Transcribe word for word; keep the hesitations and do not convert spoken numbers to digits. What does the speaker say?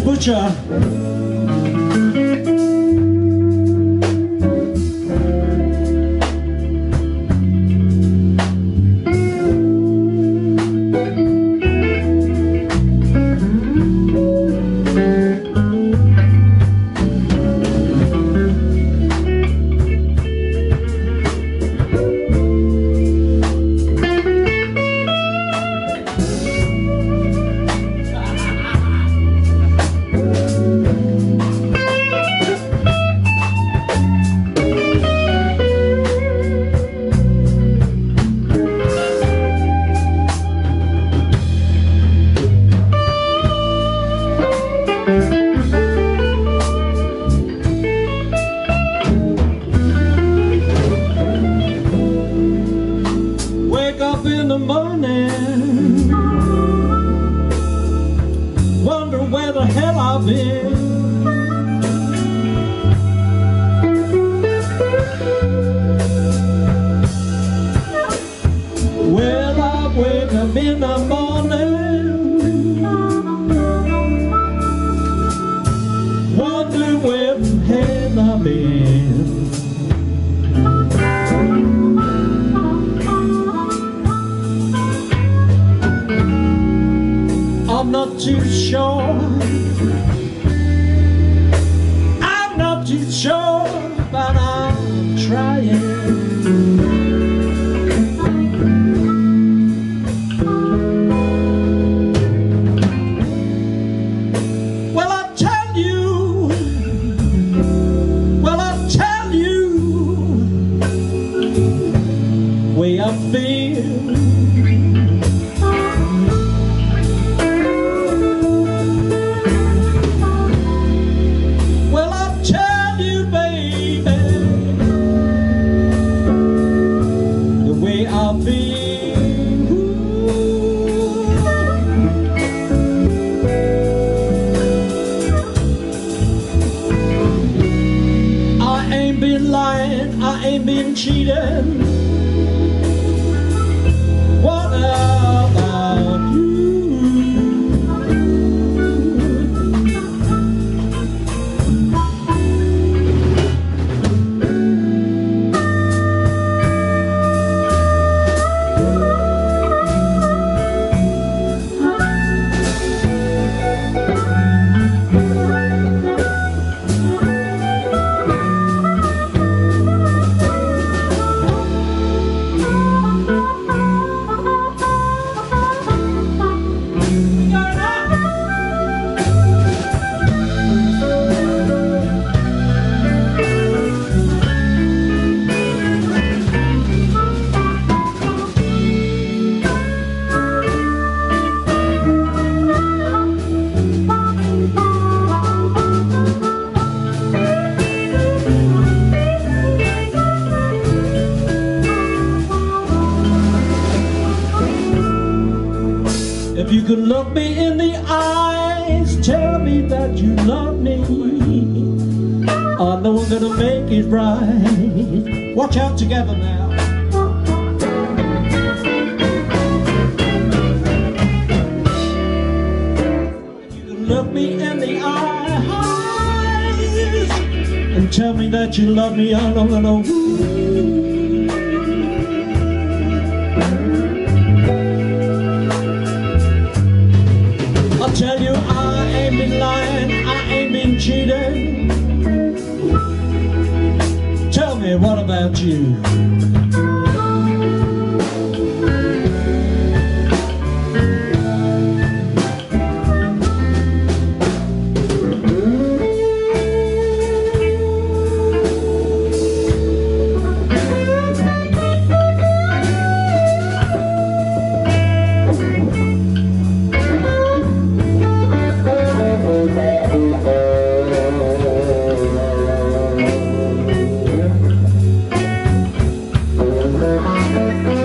Butcher. Wake up in the morning, wonder where the hell I've been. Well, I wake up in the morning, wonder where the hell I've been. I'm not too sure, I'm not too sure, but I'm trying. Well, I tell you, well, I tell you, way I feel. I ain't been lying, I ain't been cheating. What about you? If you could look me in the eyes, tell me that you love me, I know I'm gonna make it right. Watch out together now. If you could look me in the eyes and tell me that you love me, I know I'm gonna I tell you, I ain't been lying, I ain't been cheating. Tell me, what about you? Thank you.